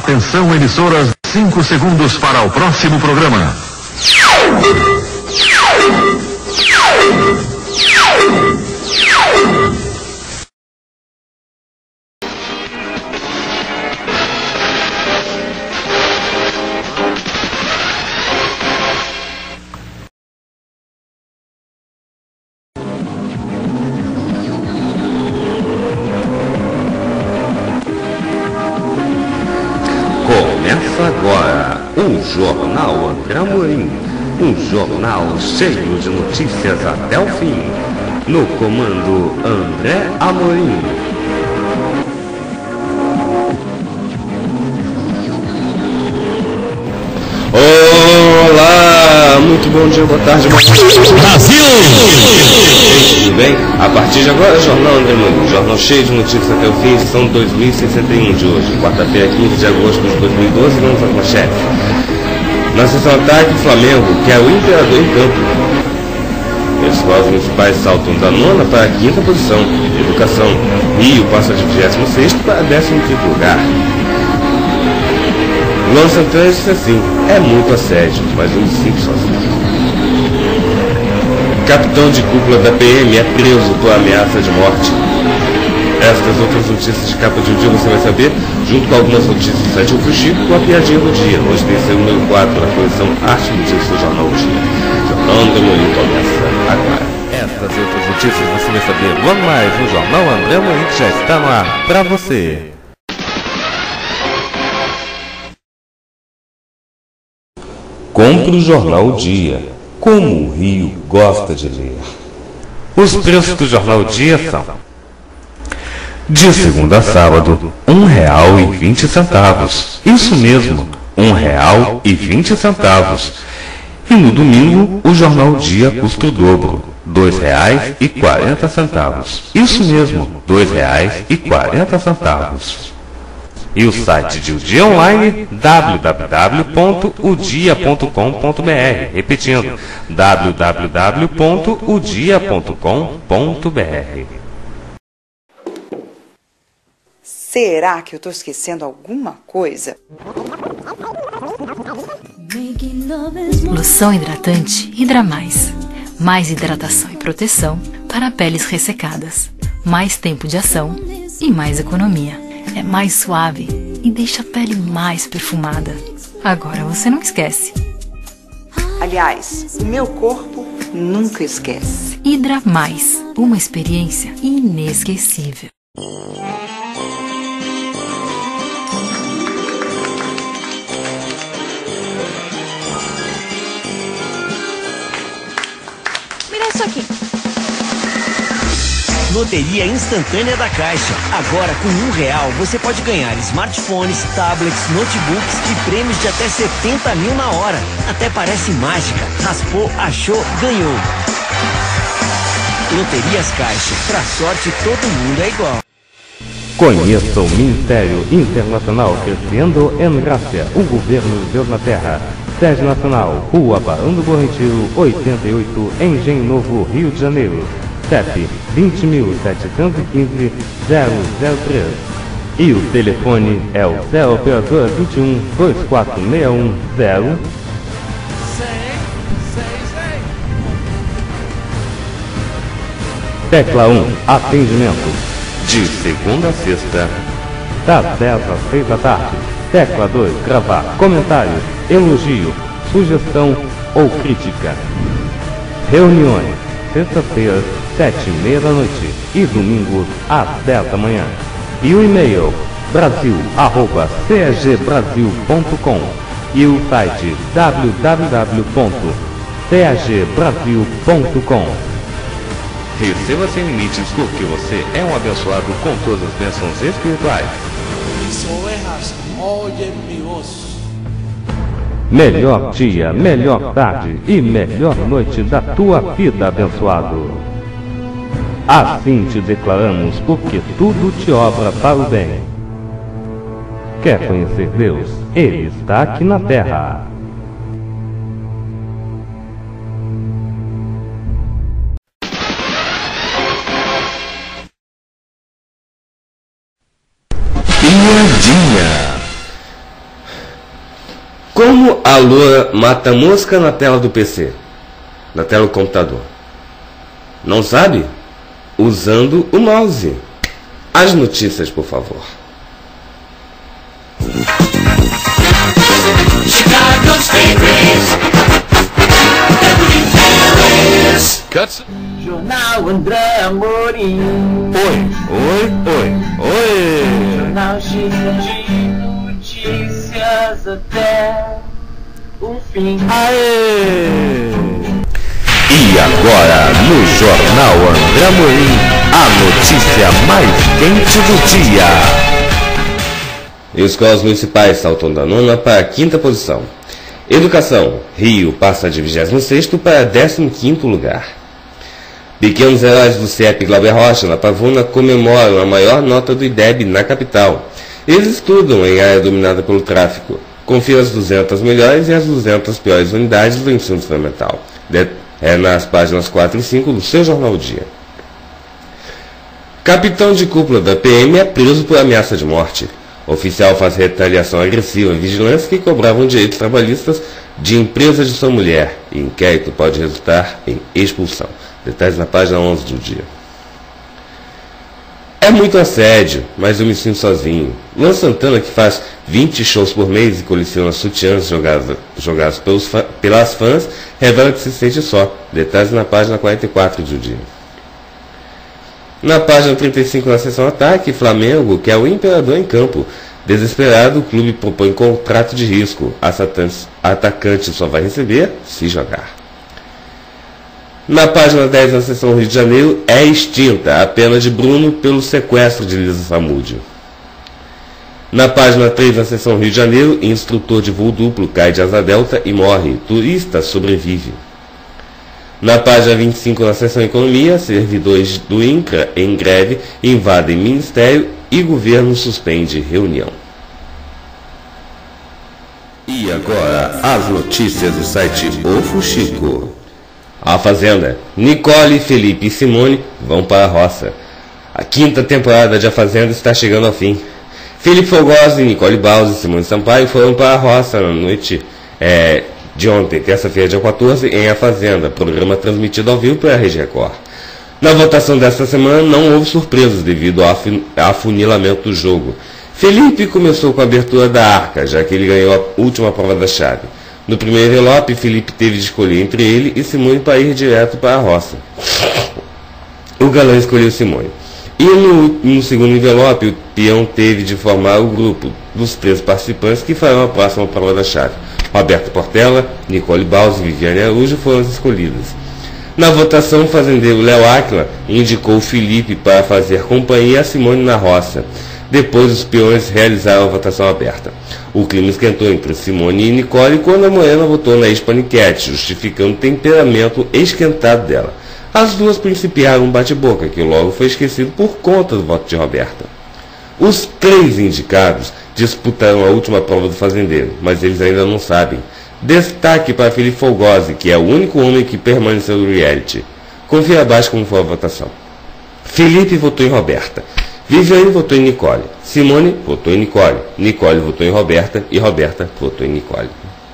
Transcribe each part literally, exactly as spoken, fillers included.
Atenção, emissoras, cinco segundos para o próximo programa. Agora, o Jornal André Amorim, um jornal cheio de notícias até o fim, no comando André Amorim. Olá, muito bom dia, boa tarde, boa noite. Brasil! Tudo bem? A partir de agora, Jornal André Amorim, jornal cheio de notícias até o fim, edição dois mil e sessenta e um de hoje, quarta-feira, quinze de agosto de dois mil e doze, vamos às manchetes. Na sessão ataque, o Flamengo, que é o imperador em campo. Os escolas municipais saltam da nona para a quinta posição. Educação, Rio passa de vigésimo sexto para décimo quinto lugar. Luan Santana disse assim: é muito assédio, mas eu me sinto sozinho. Capitão de cúpula da P M é preso por ameaça de morte. Estas outras notícias de capa de um dia você vai saber, junto com algumas notícias do site Ufo Chico, com a piadinha do dia. Hoje tem seu número quatro na coleção Arte e Notícias do Jornal do Dia. Jornal André Amorim começa agora. Estas e outras notícias você vai saber logo mais no Jornal André Amorim, que já está no ar para você. Compre o Jornal Dia, como o Rio gosta de ler. Os preços do Jornal Dia são: de segunda a sábado, um real e vinte centavos. Isso mesmo, um real e vinte centavos. E no domingo, o Jornal Dia custa o dobro, dois reais e quarenta centavos. Isso mesmo, dois reais e quarenta centavos. E o site de O Dia Online, w w w ponto o dia ponto com ponto b r. Repetindo, w w w ponto o dia ponto com ponto b r. Será que eu estou esquecendo alguma coisa? Loção hidratante Hidra Mais. Mais hidratação e proteção para peles ressecadas. Mais tempo de ação e mais economia. É mais suave e deixa a pele mais perfumada. Agora você não esquece. Aliás, o meu corpo nunca esquece. Hidra Mais. Uma experiência inesquecível. Isso aqui. Loteria instantânea da Caixa. Agora, com um real, você pode ganhar smartphones, tablets, notebooks e prêmios de até setenta mil na hora. Até parece mágica. Raspou, achou, ganhou. Loterias Caixa. Pra sorte, todo mundo é igual. Conheça o Ministério Internacional Crescendo em Graça, o governo de Deus na Terra. Sede Nacional, Rua Barão do Bom Retiro, oitenta e oito, Engenho Novo, Rio de Janeiro. C E P vinte mil setecentos e quinze, zero zero três. E o telefone é o zero operador vinte e um, dois quatro seis um, zero. Tecla um, atendimento. De segunda a sexta, das dez às seis da tarde. Tecla dois, gravar comentário, elogio, sugestão ou crítica. Reuniões, sexta-feira, sete e meia da noite e domingos às dez da manhã. E o e-mail brasil arroba c e g brasil ponto com e o site w w w ponto c e g brasil ponto com. Receba sem limites porque você é um abençoado com todas as bênçãos espirituais. Mis ovejas oyen mi voz. Melhor dia, melhor tarde e melhor noite da tua vida, abençoado. Assim te declaramos, porque tudo te obra para o bem. Quer conhecer Deus? Ele está aqui na terra. Piadinha. Como a loura mata mosca na tela do P C? Na tela do computador? Não sabe? Usando o mouse. As notícias, por favor. Chicago's favorites. Cuts. Jornal André Amorim. Oi, oi, oi, oi. Jornal cheio de notícias até o fim. Aê! E agora, no Jornal André Amorim, a notícia mais quente do dia. Escolas municipais saltam da nona para a quinta posição. Educação. Rio passa de vigésimo sexto para décimo quinto lugar. Pequenos heróis do C E P Glauber Rocha, na Pavuna, comemoram a maior nota do I D E B na capital. Eles estudam em área dominada pelo tráfico. Confira as duzentas melhores e as duzentas piores unidades do ensino fundamental. De é nas páginas quatro e cinco do seu Jornal Dia. Capitão de cúpula da P M é preso por ameaça de morte. Oficial faz retaliação agressiva e vigilância que cobravam direitos trabalhistas de empresa de sua mulher. E inquérito pode resultar em expulsão. Detalhes na página onze do dia. É muito assédio, mas eu me sinto sozinho. Luan Santana, que faz vinte shows por mês e coleciona sutiãs jogados, jogados pelos, pelas fãs, revela que se sente só. Detalhes na página quarenta e quatro do dia. Na página trinta e cinco, na seção ataque, Flamengo quer o imperador em campo. Desesperado, o clube propõe contrato de risco. Atacante só vai receber se jogar. Na página dez, na seção Rio de Janeiro, é extinta a pena de Bruno pelo sequestro de Lisa Samúdio. Na página três, na seção Rio de Janeiro, instrutor de voo duplo cai de asa delta e morre. Turista sobrevive. Na página vinte e cinco, na seção Economia, servidores do INCRA em greve invadem ministério e governo suspende reunião. E agora, as notícias do site O Fuxico. A Fazenda. Nicole, Felipe e Simone vão para a roça. A quinta temporada de A Fazenda está chegando ao fim. Felipe Fogosi, Nicole Bausi e Simone Sampaio foram para a roça na noite é, de ontem, terça-feira, dia quatorze, em A Fazenda, programa transmitido ao vivo pela Rede Record. Na votação desta semana não houve surpresas devido ao afunilamento do jogo. Felipe começou com a abertura da arca, já que ele ganhou a última prova da chave. No primeiro envelope, Felipe teve de escolher entre ele e Simone para ir direto para a roça. O galã escolheu Simone. E no, no segundo envelope, o peão teve de formar o grupo dos três participantes que farão a próxima prova da chave. Roberto Portela, Nicole Bausi e Viviane Araújo foram as escolhidas. Na votação, o fazendeiro Léo Áquila indicou Felipe para fazer companhia a Simone na roça. Depois, os peões realizaram a votação aberta. O clima esquentou entre Simone e Nicole quando a Morena votou na ex-paniquete, justificando o temperamento esquentado dela. As duas principiaram um bate-boca, que logo foi esquecido por conta do voto de Roberta. Os três indicados disputaram a última prova do fazendeiro, mas eles ainda não sabem. Destaque para Felipe Fogosi, que é o único homem que permaneceu no reality. Confira abaixo como foi a votação. Felipe votou em Roberta. Viviane votou em Nicole. Simone votou em Nicole. Nicole votou em Roberta. E Roberta votou em Nicole.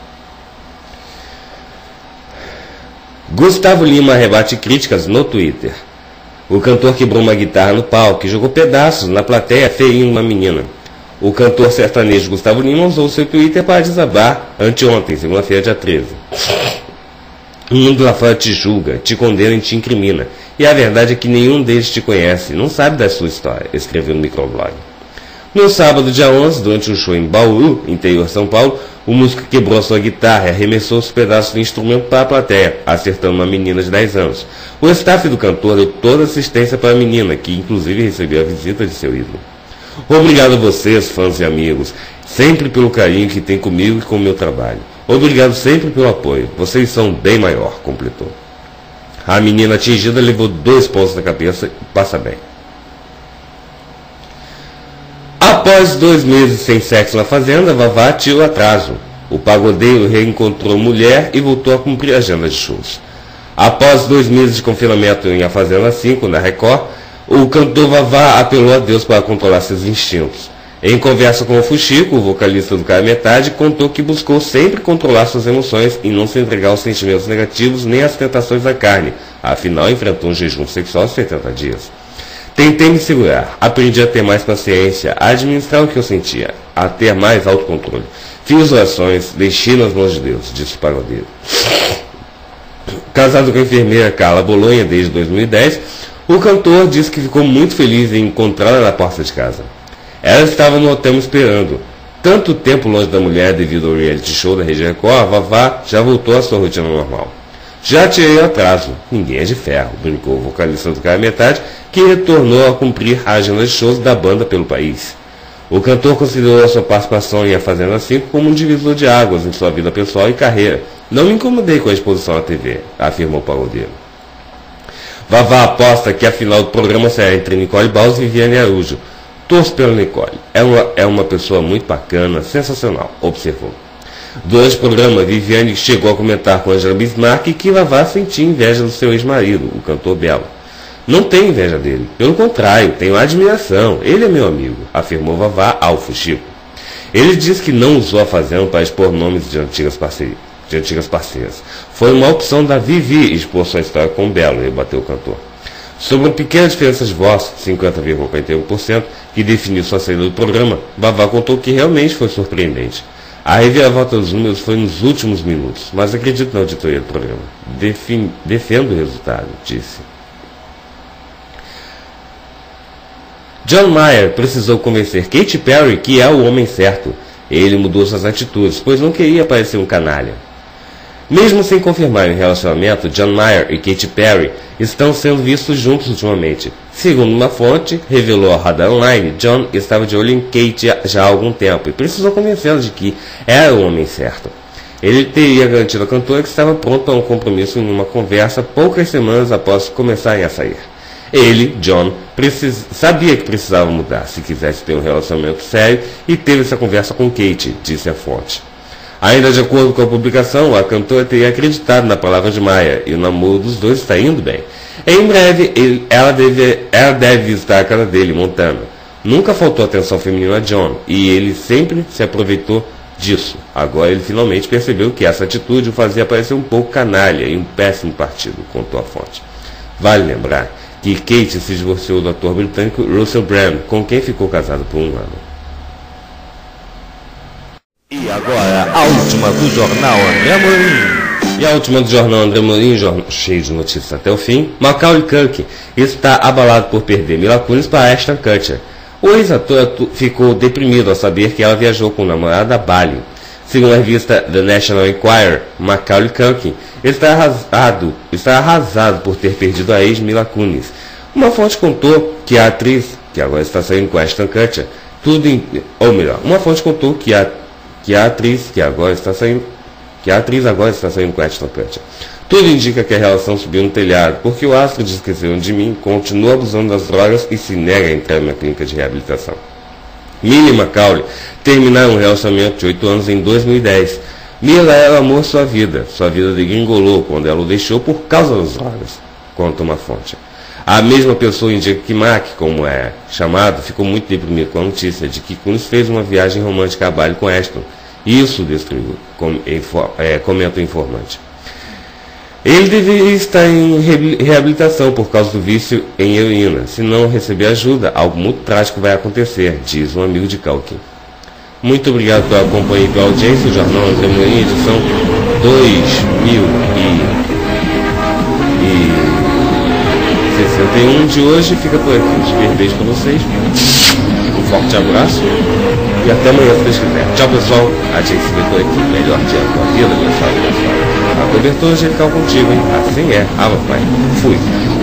Gustavo Lima rebate críticas no Twitter. O cantor quebrou uma guitarra no palco e jogou pedaços na plateia ferindo uma menina. O cantor sertanejo Gustavo Lima usou seu Twitter para desabar anteontem, segunda-feira, dia treze. O mundo lá fora te julga, te condena e te incrimina. E a verdade é que nenhum deles te conhece, não sabe da sua história, escreveu no microblog. No sábado, dia onze, durante um show em Bauru, interior de São Paulo, o músico quebrou a sua guitarra e arremessou os pedaços do instrumento para a plateia, acertando uma menina de dez anos. O staff do cantor deu toda a assistência para a menina, que inclusive recebeu a visita de seu ídolo. Obrigado a vocês, fãs e amigos, sempre pelo carinho que tem comigo e com o meu trabalho. Obrigado sempre pelo apoio. Vocês são bem maior, completou. A menina atingida levou dois pontos na cabeça e passa bem. Após dois meses sem sexo na fazenda, Vavá tirou atraso. O pagodeiro reencontrou mulher e voltou a cumprir a agenda de shows. Após dois meses de confinamento em A Fazenda cinco, na Record, o cantor Vavá apelou a Deus para controlar seus instintos. Em conversa com o Fuxico, o vocalista do Cara Metade, contou que buscou sempre controlar suas emoções e não se entregar aos sentimentos negativos nem às tentações da carne. Afinal, enfrentou um jejum sexual de setenta dias. Tentei me segurar, aprendi a ter mais paciência, a administrar o que eu sentia, a ter mais autocontrole. Fiz orações, deixei nas mãos de Deus, disse o pagodeiro. Casado com a enfermeira Carla Bolonha desde dois mil e dez, o cantor disse que ficou muito feliz em encontrá-la na porta de casa. Ela estava no hotel me esperando. Tanto tempo longe da mulher devido ao reality show da Rede Record, a Vavá já voltou à sua rotina normal. Já tirei o atraso. Ninguém é de ferro, brincou o vocalista do Cara Metade, que retornou a cumprir a agenda de shows da banda pelo país. O cantor considerou a sua participação em A Fazenda cinco como um divisor de águas em sua vida pessoal e carreira. Não me incomodei com a exposição na T V, afirmou o pagodeiro. Vavá aposta que a final do programa será entre Nicole Baus e Viviane Araújo. Torço pela Nicole. É uma, é uma pessoa muito bacana, sensacional, observou. Durante o programa, Viviane chegou a comentar com Angela Bismarck que Vavá sentia inveja do seu ex-marido, o cantor Belo. Não tenho inveja dele. Pelo contrário, tenho admiração. Ele é meu amigo, afirmou Vavá ao Fuxico. Ele disse que não usou a Fazenda para expor nomes de antigas parcerias. De antigas parceiras. Foi uma opção da Vivi expor sua história com o Belo, rebateu o cantor. Sobre uma pequena diferença de voz, cinquenta vírgula quarenta e um por cento, que definiu sua saída do programa, Vavá contou que realmente foi surpreendente. A reviravolta dos números foi nos últimos minutos, mas acredito na auditoria do programa. Defin... Defendo o resultado, disse. John Mayer precisou convencer Katy Perry que é o homem certo. Ele mudou suas atitudes, pois não queria parecer um canalha. Mesmo sem confirmar o relacionamento, John Mayer e Katy Perry estão sendo vistos juntos ultimamente. Segundo uma fonte, revelou ao Radar Online, John estava de olho em Katy já há algum tempo e precisou convencê-la de que era o homem certo. Ele teria garantido à cantora que estava pronto para um compromisso em uma conversa poucas semanas após começarem a sair. Ele, John, precis... sabia que precisava mudar se quisesse ter um relacionamento sério e teve essa conversa com Katy, disse a fonte. Ainda de acordo com a publicação, a cantora teria acreditado na palavra de Maia e o namoro dos dois está indo bem. Em breve, ele, ela, deve, ela deve visitar a casa dele, Montana. Nunca faltou atenção feminina a John e ele sempre se aproveitou disso. Agora ele finalmente percebeu que essa atitude o fazia parecer um pouco canalha e um péssimo partido, contou a fonte. Vale lembrar que Katy se divorciou do ator britânico Russell Brand, com quem ficou casado por um ano. E agora, a última do Jornal André Amorim. E a última do Jornal André Amorim, jornal cheio de notícias até o fim. Macaulay Culkin está abalado por perder Mila Kunis para Ashton Kutcher. O ex-ator ficou deprimido ao saber que ela viajou com o namorado a Bali. Segundo a revista The National Enquirer, Macaulay Culkin está arrasado, está arrasado por ter perdido a ex Mila Kunis. Uma fonte contou que a atriz, que agora está saindo com Ashton Kutcher, tudo em, ou melhor, uma fonte contou que a que a atriz que agora está saindo, que a atriz agora está saindo com Ashton Kutcher. Tudo indica que a relação subiu no telhado, porque o astro de Esqueceram de Mim continua abusando das drogas e se nega a entrar na clínica de reabilitação. Mila e Macaulay terminaram um relacionamento de oito anos em dois mil e dez. Mila era o amor de sua vida. Sua vida degringolou quando ela o deixou por causa das drogas, conta uma fonte. A mesma pessoa indica que Mac, como é chamado, ficou muito deprimido com a notícia de que Kunis fez uma viagem romântica a Bali com Ashton. Isso destruiu, com, é, comenta o informante. Ele deveria estar em reabilitação por causa do vício em heroína. Se não receber ajuda, algo muito trágico vai acontecer, diz um amigo de Culkin. Muito obrigado pela companhia e pela audiência. O Jornal André Amorim, edição dois mil e sessenta e um de hoje. Fica por aqui. Um super beijo para vocês. Um forte abraço. E até amanhã, se Deus quiser. Tchau, pessoal. A gente se vê por aqui. Melhor dia da tua vida, meu salve, meu salve. A cobertura angelical contigo, hein? Assim é. Ah, papai. Fui.